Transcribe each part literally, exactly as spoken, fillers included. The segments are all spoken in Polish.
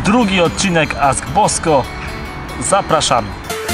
drugi odcinek Ask Bosko. Zapraszamy.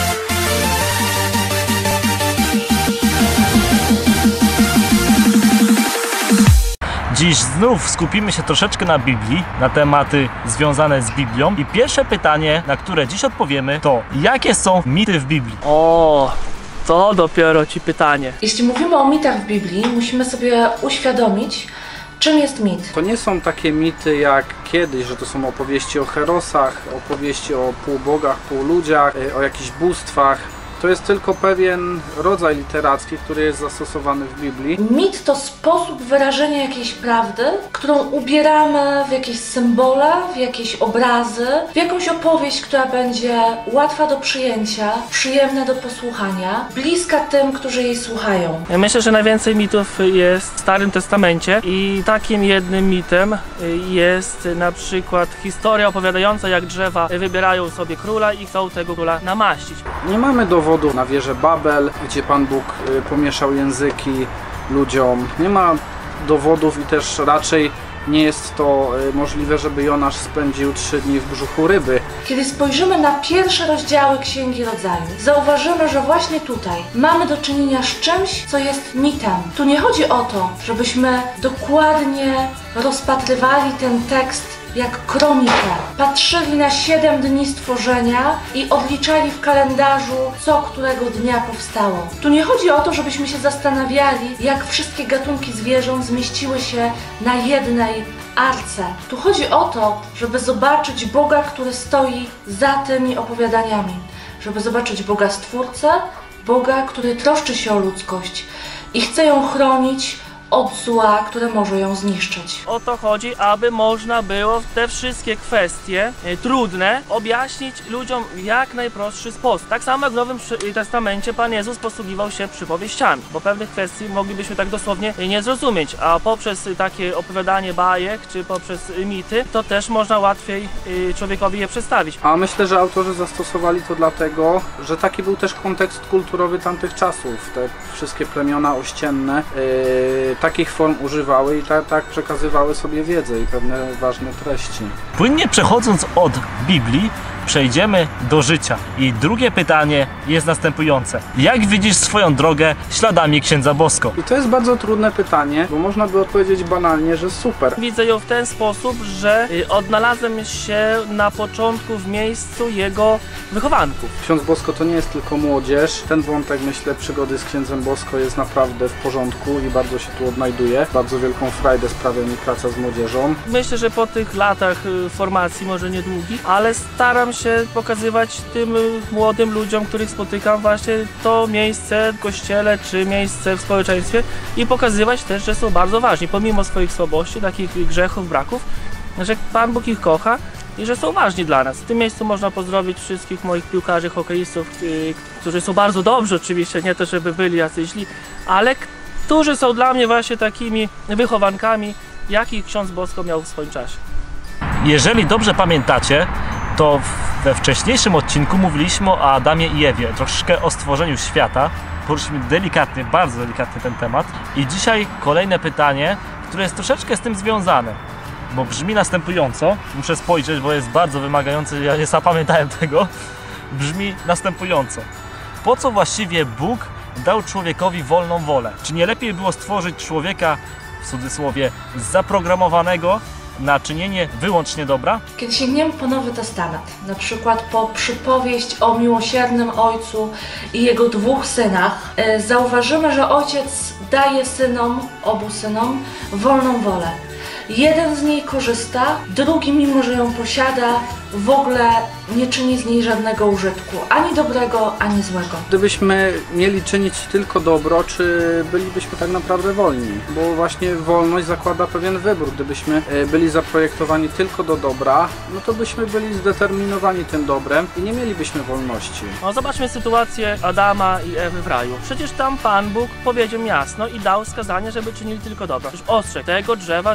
Dziś znów skupimy się troszeczkę na Biblii, na tematy związane z Biblią. I pierwsze pytanie, na które dziś odpowiemy, to jakie są mity w Biblii? O, to dopiero ci pytanie. Jeśli mówimy o mitach w Biblii, musimy sobie uświadomić, czym jest mit. To nie są takie mity jak kiedyś, że to są opowieści o herosach, opowieści o półbogach, półludziach, o jakichś bóstwach. To jest tylko pewien rodzaj literacki, który jest zastosowany w Biblii. Mit to sposób wyrażenia jakiejś prawdy, którą ubieramy w jakieś symbole, w jakieś obrazy, w jakąś opowieść, która będzie łatwa do przyjęcia, przyjemna do posłuchania, bliska tym, którzy jej słuchają. Ja myślę, że najwięcej mitów jest w Starym Testamencie i takim jednym mitem jest na przykład historia opowiadająca, jak drzewa wybierają sobie króla i chcą tego króla namaścić. Nie mamy dowodu na wieżę Babel, gdzie Pan Bóg pomieszał języki ludziom. Nie ma dowodów i też raczej nie jest to możliwe, żeby Jonasz spędził trzy dni w brzuchu ryby. Kiedy spojrzymy na pierwsze rozdziały Księgi Rodzaju, zauważymy, że właśnie tutaj mamy do czynienia z czymś, co jest mitem. Tu nie chodzi o to, żebyśmy dokładnie rozpatrywali ten tekst jak kronikę. Patrzyli na siedem dni stworzenia i odliczali w kalendarzu, co którego dnia powstało. Tu nie chodzi o to, żebyśmy się zastanawiali, jak wszystkie gatunki zwierząt zmieściły się na jednej arce. Tu chodzi o to, żeby zobaczyć Boga, który stoi za tymi opowiadaniami. Żeby zobaczyć Boga Stwórcę, Boga, który troszczy się o ludzkość i chce ją chronić od zła, które może ją zniszczyć. O to chodzi, aby można było te wszystkie kwestie e, trudne objaśnić ludziom w jak najprostszy sposób. Tak samo jak w Nowym Testamencie Pan Jezus posługiwał się przypowieściami, bo pewnych kwestii moglibyśmy tak dosłownie nie zrozumieć, a poprzez takie opowiadanie bajek, czy poprzez mity, to też można łatwiej e, człowiekowi je przedstawić. A myślę, że autorzy zastosowali to dlatego, że taki był też kontekst kulturowy tamtych czasów. Te wszystkie plemiona ościenne yy, takich form używały i tak, tak przekazywały sobie wiedzę i pewne ważne treści. Płynnie przechodząc od Biblii, przejdziemy do życia. I drugie pytanie jest następujące. Jak widzisz swoją drogę śladami księdza Bosko? I to jest bardzo trudne pytanie, bo można by odpowiedzieć banalnie, że super. Widzę ją w ten sposób, że odnalazłem się na początku w miejscu jego wychowanków. Ksiądz Bosko to nie jest tylko młodzież. Ten wątek, myślę, przygody z księdzem Bosko jest naprawdę w porządku i bardzo się tu odnajduje. Bardzo wielką frajdę sprawia mi praca z młodzieżą. Myślę, że po tych latach formacji, może niedługich, ale staram się pokazywać tym młodym ludziom, których spotykam, właśnie to miejsce w kościele czy miejsce w społeczeństwie i pokazywać też, że są bardzo ważni, pomimo swoich słabości, takich grzechów, braków, że Pan Bóg ich kocha i że są ważni dla nas. W tym miejscu można pozdrowić wszystkich moich piłkarzy, hokeistów, którzy są bardzo dobrzy oczywiście, nie to żeby byli jacyś źli, ale którzy są dla mnie właśnie takimi wychowankami, jakich ksiądz Bosko miał w swoim czasie. Jeżeli dobrze pamiętacie, to we wcześniejszym odcinku mówiliśmy o Adamie i Ewie, troszkę o stworzeniu świata. Poruszyliśmy delikatnie, bardzo delikatnie ten temat. I dzisiaj kolejne pytanie, które jest troszeczkę z tym związane, bo brzmi następująco. Muszę spojrzeć, bo jest bardzo wymagający, ja nie zapamiętałem tego. Brzmi następująco. Po co właściwie Bóg dał człowiekowi wolną wolę? Czy nie lepiej było stworzyć człowieka, w cudzysłowie, zaprogramowanego na czynienie wyłącznie dobra? Kiedy sięgniemy po Nowy Testament, na przykład po przypowieść o miłosiernym ojcu i jego dwóch synach, yy, zauważymy, że ojciec daje synom, obu synom, wolną wolę. Jeden z niej korzysta, drugi, mimo że ją posiada, w ogóle nie czyni z niej żadnego użytku, ani dobrego, ani złego. Gdybyśmy mieli czynić tylko dobro, czy bylibyśmy tak naprawdę wolni? Bo właśnie wolność zakłada pewien wybór. Gdybyśmy byli zaprojektowani tylko do dobra, no to byśmy byli zdeterminowani tym dobrem i nie mielibyśmy wolności. No, zobaczmy sytuację Adama i Ewy w raju. Przecież tam Pan Bóg powiedział jasno i dał wskazanie, żeby czynili tylko dobro. Przecież ostrzegł tego drzewa, żeby nie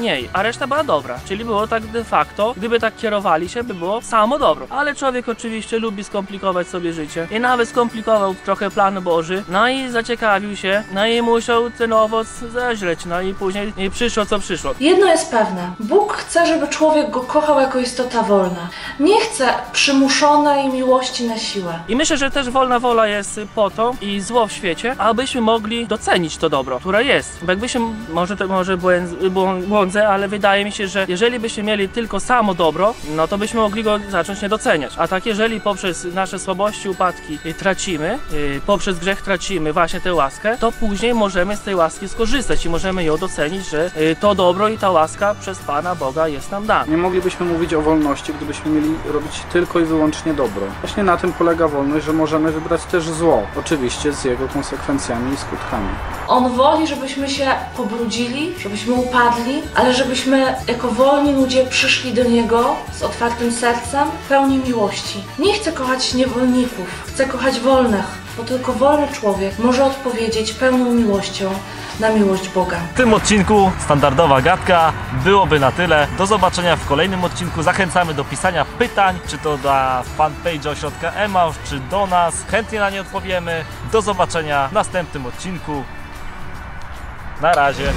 mniej, a reszta była dobra. Czyli było tak de facto, gdyby tak kierowali się, by było samo dobro. Ale człowiek oczywiście lubi skomplikować sobie życie i nawet skomplikował trochę plan Boży, no i zaciekawił się, no i musiał ten owoc zeźleć, no i później i przyszło co przyszło. Jedno jest pewne. Bóg chce, żeby człowiek go kochał jako istota wolna. Nie chce przymuszonej miłości na siłę. I myślę, że też wolna wola jest po to i zło w świecie, abyśmy mogli docenić to dobro, które jest. Bo jakbyśmy, może to może błęd, błądzę, ale wydaje mi się, że jeżeli byśmy mieli tylko samo dobro, no to byśmy mogli go zacząć nie doceniać. A tak jeżeli poprzez nasze słabości, upadki tracimy, poprzez grzech tracimy właśnie tę łaskę, to później możemy z tej łaski skorzystać i możemy ją docenić, że to dobro i ta łaska przez Pana Boga jest nam dana. Nie moglibyśmy mówić o wolności, gdybyśmy mieli robić tylko i wyłącznie dobro. Właśnie na tym polega wolność, że możemy wybrać też zło, oczywiście z jego konsekwencjami i skutkami. On woli, żebyśmy się pobrudzili, żebyśmy upadli, ale żebyśmy jako wolni ludzie przyszli do Niego z otwartym sercem, pełni miłości. Nie chce kochać niewolników, chce kochać wolnych, bo tylko wolny człowiek może odpowiedzieć pełną miłością na miłość Boga. W tym odcinku standardowa gadka. Byłoby na tyle. Do zobaczenia w kolejnym odcinku. Zachęcamy do pisania pytań, czy to na fanpage Ośrodka Emaus, czy do nas. Chętnie na nie odpowiemy. Do zobaczenia w następnym odcinku. Na razie.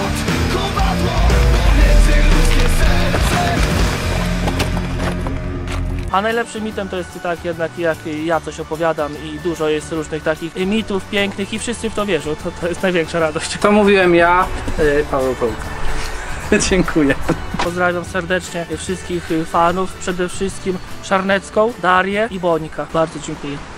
A najlepszym mitem to jest tak jednak, jak ja coś opowiadam i dużo jest różnych takich mitów pięknych i wszyscy w to wierzą. To, to jest największa radość. To mówiłem ja, Paweł Kołka. Dziękuję. Pozdrawiam serdecznie wszystkich fanów, przede wszystkim Szarnecką, Darię i Bonika. Bardzo dziękuję.